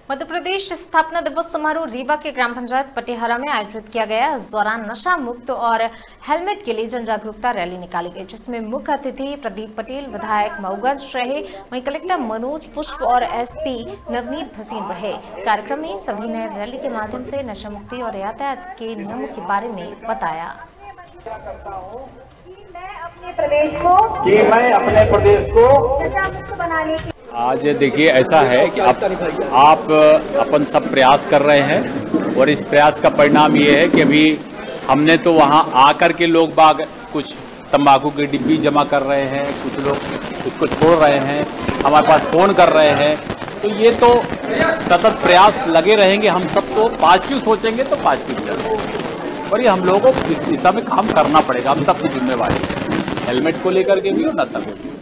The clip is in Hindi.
मध्य प्रदेश स्थापना दिवस समारोह रीवा के ग्राम पंचायत पटिहारा में आयोजित किया गया। इस दौरान नशा मुक्त और हेलमेट के लिए जन जागरूकता रैली निकाली गई, जिसमें मुख्य अतिथि प्रदीप पटेल विधायक मऊगंज रहे, वहीं कलेक्टर मनोज पुष्प और एसपी नवनीत भसीन रहे। कार्यक्रम में सभी ने रैली के माध्यम से नशा मुक्ति और यातायात के नियमों के बारे में बताया। मैं अपने प्रदेश को नशा मुक्त बनाने की आज देखिए ऐसा है कि आप अपन सब प्रयास कर रहे हैं और इस प्रयास का परिणाम ये है कि अभी हमने तो वहाँ आकर के लोग बाग कुछ तंबाकू की डिब्बी जमा कर रहे हैं, कुछ लोग इसको छोड़ रहे हैं, हमारे पास फ़ोन कर रहे हैं। तो ये तो सतत प्रयास लगे रहेंगे। हम सब तो पॉजिटिव सोचेंगे तो पॉजिटिव करेंगे और ये हम लोगों को इस दिशा में काम करना पड़ेगा। हम सबकी जिम्मेवारी है, हेलमेट को लेकर के भी और नशा को भी।